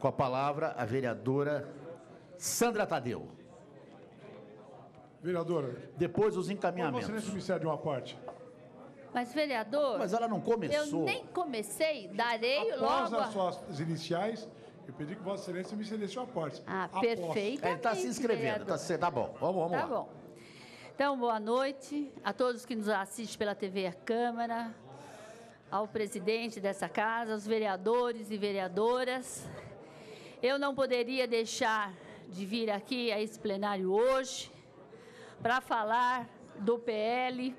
Com a palavra, a vereadora Sandra Tadeu. Vereadora. Depois os encaminhamentos. Vossa Excelência me cede uma parte. Mas, vereador... Mas ela não começou. Eu nem comecei, darei Após logo... as suas iniciais, eu pedi que Vossa Excelência me cedesse uma parte. Ah, Após. perfeitamente, Ele está se inscrevendo. Tá bom, vamos lá. Tá bom. Então, boa noite a todos que nos assistem pela TV Câmara, ao presidente dessa casa, aos vereadores e vereadoras. Eu não poderia deixar de vir aqui a esse plenário hoje para falar do PL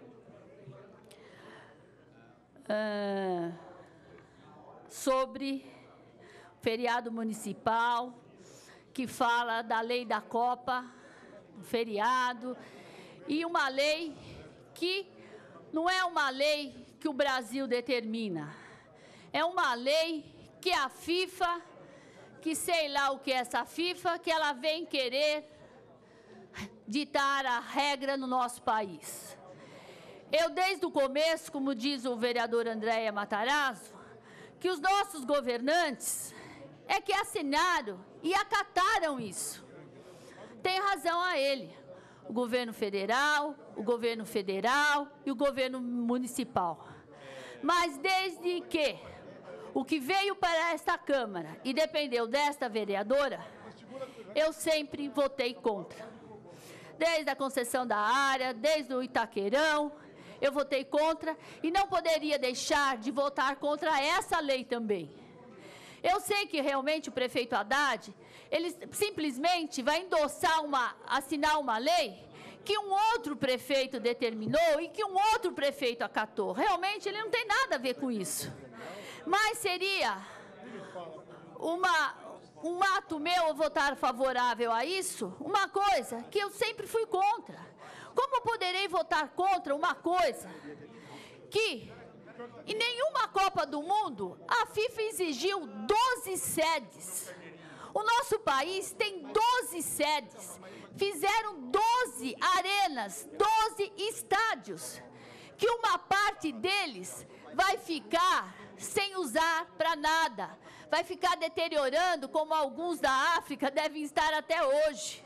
sobre feriado municipal, que fala da lei da Copa, feriado, e uma lei que não é uma lei que o Brasil determina, é uma lei que a FIFA, que sei lá o que é essa FIFA, que ela vem querer ditar a regra no nosso país. Eu, desde o começo, como diz o vereador Andréia Matarazzo, que os nossos governantes é que assinaram e acataram isso. Tem razão a ele, o governo federal e o governo municipal. Mas desde que o que veio para esta Câmara e dependeu desta vereadora, eu sempre votei contra. Desde a concessão da área, desde o Itaquerão, eu votei contra e não poderia deixar de votar contra essa lei também. Eu sei que realmente o prefeito Haddad, ele simplesmente vai assinar uma lei que um outro prefeito determinou e que um outro prefeito acatou. Realmente ele não tem nada a ver com isso. Mas seria um ato meu votar favorável a isso, uma coisa que eu sempre fui contra. Como eu poderei votar contra uma coisa que, em nenhuma Copa do Mundo, a FIFA exigiu 12 sedes? O nosso país tem 12 sedes, fizeram 12 arenas, 12 estádios, que uma parte deles vai ficar sem usar para nada, vai ficar deteriorando, como alguns da África devem estar até hoje.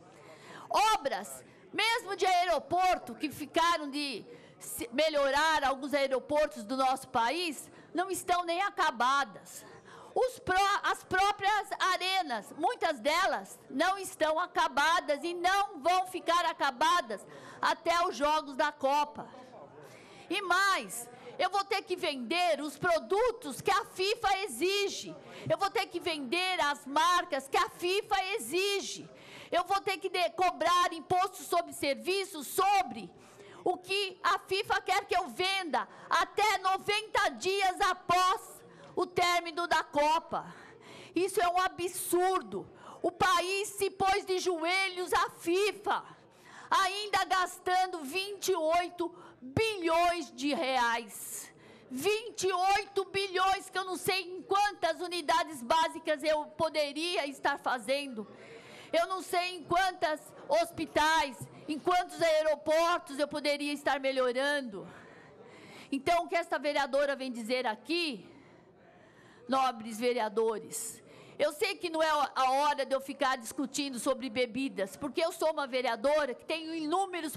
Obras, mesmo de aeroporto, que ficaram de melhorar alguns aeroportos do nosso país, não estão nem acabadas. As próprias arenas, muitas delas não estão acabadas e não vão ficar acabadas até os Jogos da Copa. E mais, eu vou ter que vender os produtos que a FIFA exige. Eu vou ter que vender as marcas que a FIFA exige. Eu vou ter que cobrar imposto sobre serviços sobre o que a FIFA quer que eu venda até 90 dias após o término da Copa. Isso é um absurdo. O país se pôs de joelhos à FIFA, ainda gastando 28 bilhões de reais. 28 bilhões, que eu não sei em quantas unidades básicas eu poderia estar fazendo. Eu não sei em quantos hospitais, em quantos aeroportos eu poderia estar melhorando. Então, o que esta vereadora vem dizer aqui, nobres vereadores, eu sei que não é a hora de eu ficar discutindo sobre bebidas, porque eu sou uma vereadora que tem inúmeros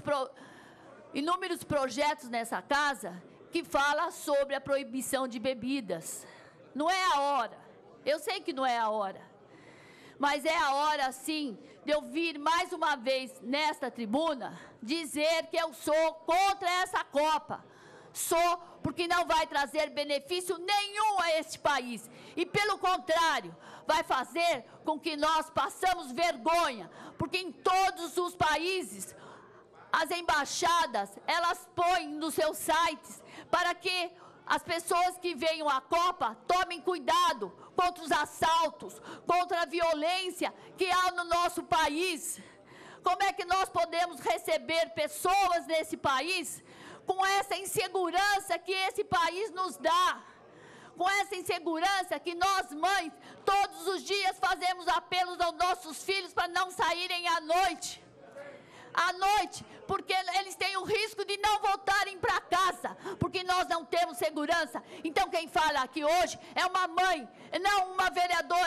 projetos nessa casa que fala sobre a proibição de bebidas. Não é a hora, eu sei que não é a hora, mas é a hora, sim, de eu vir mais uma vez nesta tribuna dizer que eu sou contra essa Copa. Sou, porque não vai trazer benefício nenhum a este país. E, pelo contrário, vai fazer com que nós passamos vergonha. Porque em todos os países, as embaixadas, elas põem nos seus sites para que as pessoas que venham à Copa tomem cuidado contra os assaltos, contra a violência que há no nosso país. Como é que nós podemos receber pessoas nesse país com essa insegurança que esse país nos dá? Com essa insegurança que nós, mães, todos os dias fazemos apelos aos nossos filhos para não saírem à noite. À noite, porque eles têm o risco de não voltarem para casa, porque nós não temos segurança. Então quem fala aqui hoje é uma mãe, não uma vereadora, é uma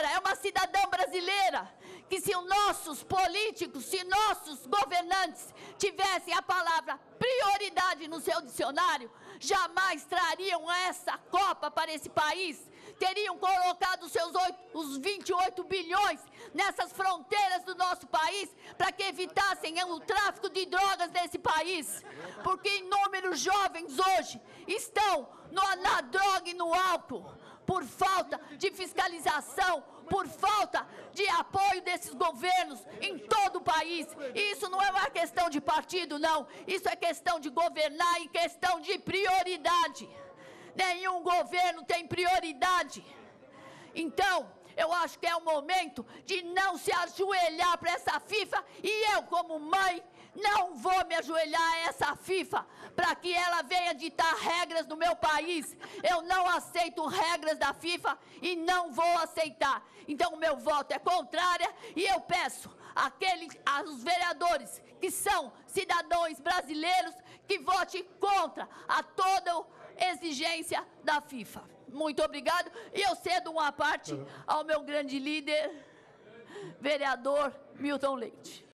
cidadã brasileira que se os nossos políticos, se nossos governantes tivessem a palavra prioridade no seu dicionário, jamais trariam essa Copa para esse país, teriam colocado os 28 bilhões nessas fronteiras do nosso país para que evitassem o tráfico de drogas nesse país, porque inúmeros jovens hoje estão na droga e no álcool, por falta de fiscalização, por falta de apoio desses governos em todo o país. E isso não é uma questão de partido, não. Isso é questão de governar e questão de prioridade. Nenhum governo tem prioridade. Então, eu acho que é o momento de não se ajoelhar para essa FIFA, e eu, como mãe, não vou me ajoelhar a essa FIFA para que ela venha ditar regras no meu país. Eu não aceito regras da FIFA e não vou aceitar. Então, o meu voto é contrário e eu peço aos vereadores que são cidadãos brasileiros que votem contra a toda exigência da FIFA. Muito obrigado. E eu cedo uma parte ao meu grande líder, vereador Milton Leite.